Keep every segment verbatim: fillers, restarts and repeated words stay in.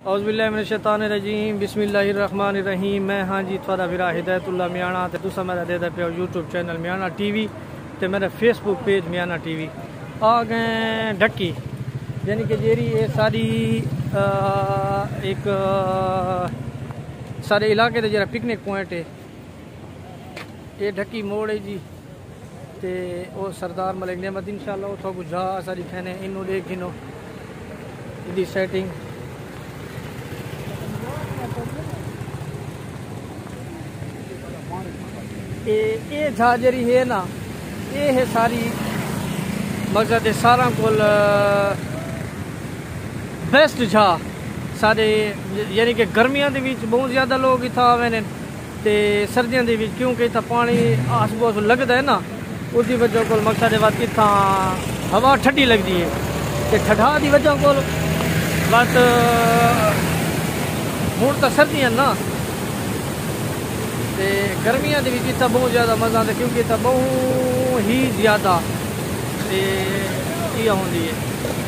औज़ुबिल्लाहिमिनश्शैतानिर्रजीम बिस्मिल्लाहिर्रहमानिर्रहीम। मैं हाँ जी थोड़ा विरा हिदायतुल्लाह मियाना ते तुसा मेरा देदा पे यूट्यूब चैनल मियाना टीवी ते मेरा फेसबुक पेज मियाना टीवी। आ गए ढक्की यानी कि जेरी ये सारी एक सारे इलाके का जरा पिकनिक पॉइंट है, ये ढक्की मोड़ है जी। ते वो सरदार मलिक नेमत इंशाल्लाह उठो बुझा सारी खाने इनू देख इनो इदी सेटिंग ये ये झाजरी है ना, ये है सारी मकसद सारा कोल बेस्ट झा सारे यानी कि गर्मियों के विच बहुत ज़्यादा लोग इतना आवे ने ते सर्दियों के विच क्योंकि इतना पानी आस पास लगता है ना, उसकी वजह को मकसद बात इतना हवा ठंडी लगती है ते ठंडा की वजह को बस हूँ तो सर्दियाँ ना ते गर्मियों के विच इतना बहुत ज़्यादा मज़ा आता क्योंकि इतना बहुत ही ज़्यादा ये होती है।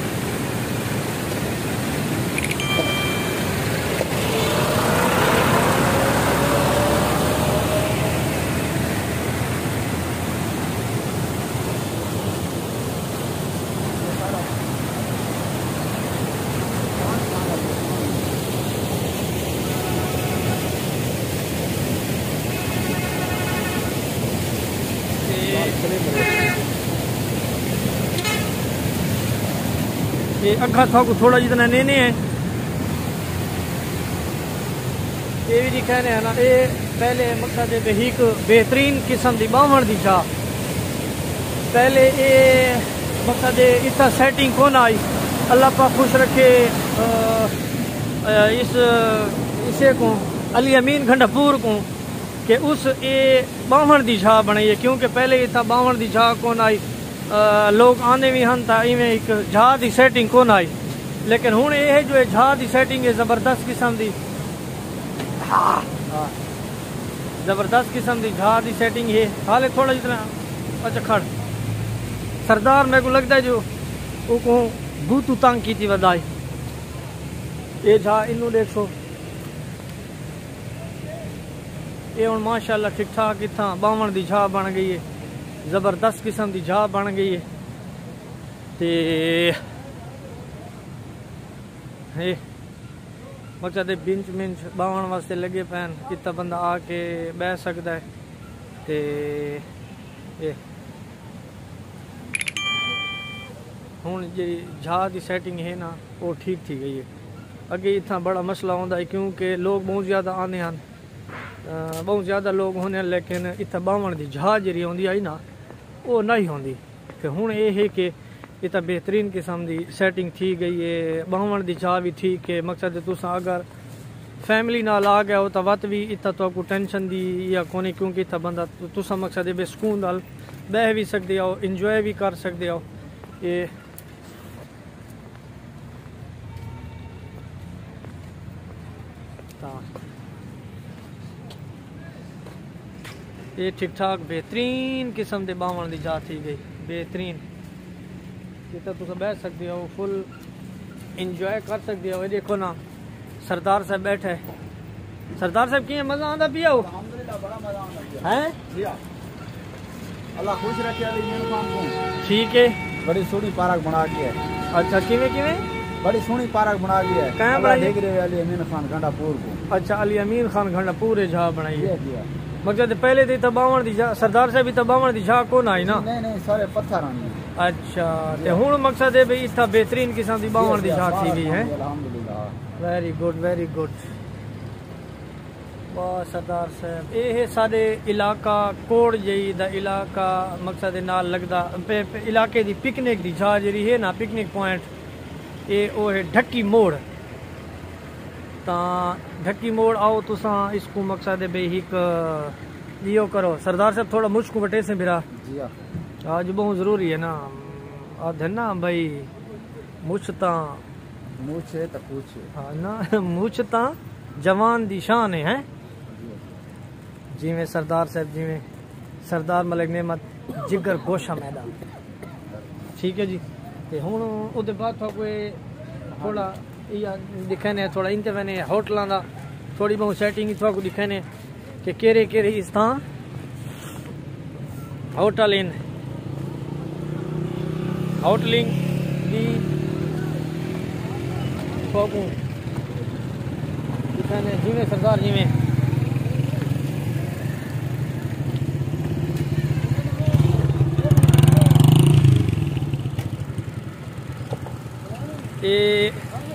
ये अखा था को थोड़ा जितना नेने है ये भी दिखाने है ना। ये पहले मकसद है एक बेहतरीन किस्म की बावण दी चाह, पहले ये मकसद इतना सेटिंग कौन आई, अल्लाह पाक खुश रखे इस इसे को अली अमीन खंडापुर को कि उस ये बावण दी चाह बनाई है क्योंकि पहले इतना बावण दी चाह कौन आई। आ, लोग आने भी हन था इवें एक जहाज की सेटिंग कौन आई, लेकिन हूँ ये जो है जहाज की सेटिंग है जबरदस्त किस्म की, हाँ जबरदस्त किस्म की जहाज की सेटिंग है। हाले थोड़ा जितना अच्छा खड़ सरदार मेरे को लगता है जो वो को बूतू तंग की थी वदाई ये जहाज इनू देखो ये हूँ माशाल्लाह ठीक ठाक इतना बावन की जहा बन गई है, जबरदस्त किस्म की जहा बन गई है। ते मकसद बिंच मिंच बावन वास्ते लगे पैन इतना बंदा आके बह सकता है। ते ये हूँ जी जहाज की सेटिंग है ना वो ठीक थी गई है। अगे इतना बड़ा मसला होता है क्योंकि लोग बहुत ज़्यादा आने हैं, बहुत ज़्यादा लोग होने, लेकिन इतना बावन की जहाज जी आँदी आई ना वो नहीं होंगी। तो हूँ ये है कि इतना बेहतरीन किस्म की सेटिंग थी गई है, बावन की चाह भी ठीक है। मकसद तुसा अगर फैमिली नाल आ गया हो तो वत भी इतना तो को टेंशन दी या कोनी क्योंकि इतना बंदा तुसा मकसद बेसकून नाल बह भी सकते हो, इंजॉय भी कर सकते हो। ये ये ठीक ठाक बेहतरीन किस्म के बावन की जा थी गई बेहतरीन, जितना तुम बैठ सकते हो फुल इंजॉय कर सकते हो। ये देखो ना सरदार साहब बैठे, सरदार साहब की मजा आता पिया हो है अल्लाह खुश रखे ठीक है। बड़ी सोहनी पार्क बना के है। अच्छा किवें किवें बड़ी सोहनी पार्क बना के है कहां बनाई देख रहे हो अली अमीन खान खंडापुर को। अच्छा अली अमीन खान खंडापुर जहा बनाई है। मकसद पहले तो इतना बावन की सरदार साहब इतना बावन की जहा कौन आई ना, नहीं नहीं सारे पत्थर आने। अच्छा तो हूँ मकसद है भाई इतना बेहतरीन किस्म की बावन की जहा थी गई है। वेरी गुड वेरी गुड वाह सरदार साहब। ये है सारे इलाका कोड़ जी दा इलाका मकसद नाल लगदा इलाके की पिकनिक की जहा जी है ना, पिकनिक पॉइंट ये वो है ढक्की मोड़। ता ढक्की मोड़ आओ तुसा इसको मकसद है भाई एक लियो करो। सरदार साहब थोड़ा मुझको बटे से बिरा जी आज बहुत जरूरी है ना आधे ना भाई मुछता मुछ है तो पूछ हाँ ना मुछता जवान दी शान है, है? जिमें सरदार साहब जिमें सरदार मलिक नेमत जिगर गोशा मैदान ठीक है जी। ते हुण ओदे बाद कोई थोड़ा दिखाने थोड़ा इंते मैंने होटलों का थोड़ी बहुत सैटिंग थोड़ा दिखाने कि केरे केरे इस तरह होटल इन होटलिंग दी थोकू दिखाने जिमें सरदार जिमें ये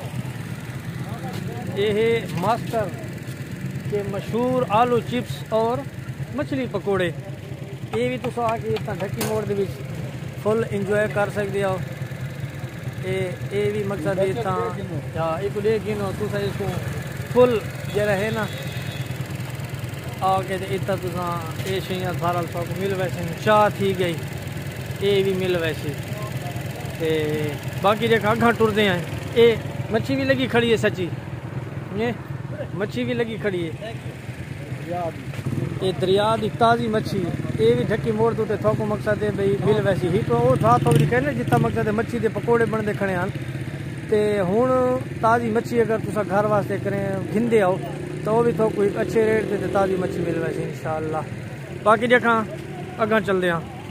ये मास्टर के मशहूर आलू चिप्स और मछली पकौड़े ये भी तुम आके इतना ढक्की मोड़ दे फुल इंजॉय कर सकते हो। ये ये भी मकसद इतना या एक ले गिनो तुस इसको फुल जरा है ना आके इतना तुसा ये शियाँ सारा सब मिल वैसे चाह थी गई ये भी मिल वैसे ते बाकी जो अगा टुरदे हैं ये मच्छी भी लगी खड़ी है सच्ची ये मच्छी भी लगी खड़ी है ये दरिया की ताज़ी मच्छी ये भी ढक्की मोड़ तो थोको मकसद है भाई मिल वैसी ही तो वो था थोड़ी कहने जितना मकसद है मच्छी के पकौड़े बनते खड़े हैं तो हुण ताज़ी मच्छी अगर तुसा घर वास्ते करें घिंदे आओ तो वो भी थोको अच्छे रेट से ताज़ी मच्छी मिल वैसी इंशाअल्लाह। बाकी देखा अगा चलते हैं।